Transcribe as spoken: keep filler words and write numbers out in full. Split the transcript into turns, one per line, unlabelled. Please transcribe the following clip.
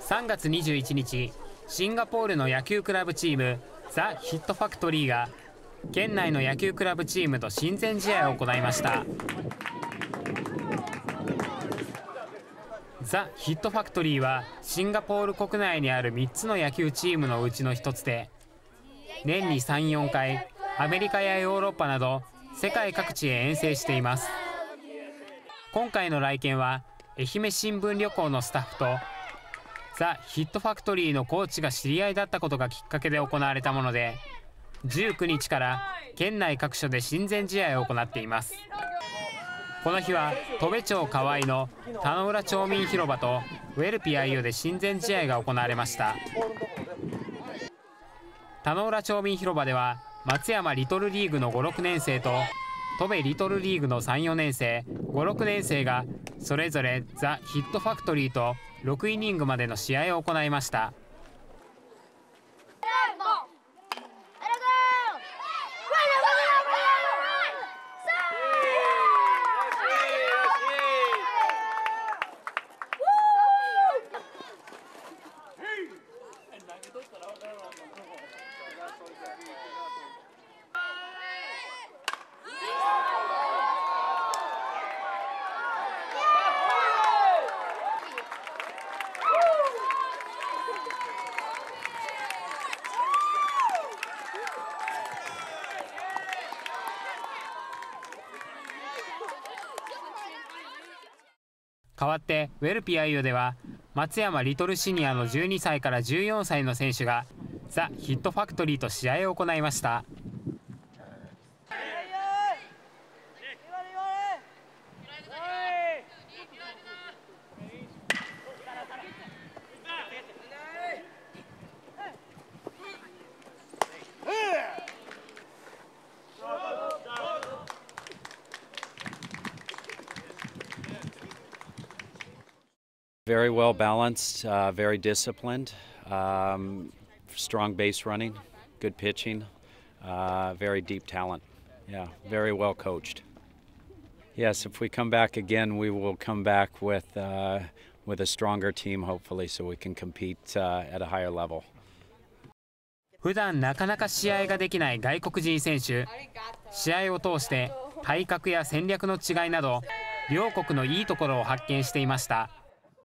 さんがつにじゅういちにち、シンガポールの野球クラブチームザ・ヒットファクトリーが県内の野球クラブチームと親善試合を行いました。ザ・ヒットファクトリーはシンガポール国内にあるみっつの野球チームのうちのひとつで、年にさん、よんかいアメリカやヨーロッパなど世界各地へ遠征しています。今回の来県は愛媛新聞旅行のスタッフとザ・ヒットファクトリーのコーチが知り合いだったことがきっかけで行われたもので、じゅうくにちから県内各所で親善試合を行っています。この日は戸部町河合の田野浦町民広場とウェルピアイオで親善試合が行われました。田野浦町民広場では松山リトルリーグのご、ろくねんせいと戸部リトルリーグのさん、よねんせい、ご、ろくねんせいがそれぞれザ・ヒットファクトリーとろくイニングまでの試合を行いました。代わってウェルピアイオでは松山リトルシニアのじゅうにさいからじゅうよんさいの選手がザ・ヒットファクトリーと試合を行いました。
Very well balanced, uh, very disciplined, um, strong base running, good pitching, uh, very deep talent. Yeah, very well coached. Yes, if we come back again, we will come back with uh, with a stronger team, hopefully, so we can compete uh, at a higher level.
普段なかなか試合ができない外国人選手、試合を通して体格や戦略の違いなど両国のいいところを発見していました。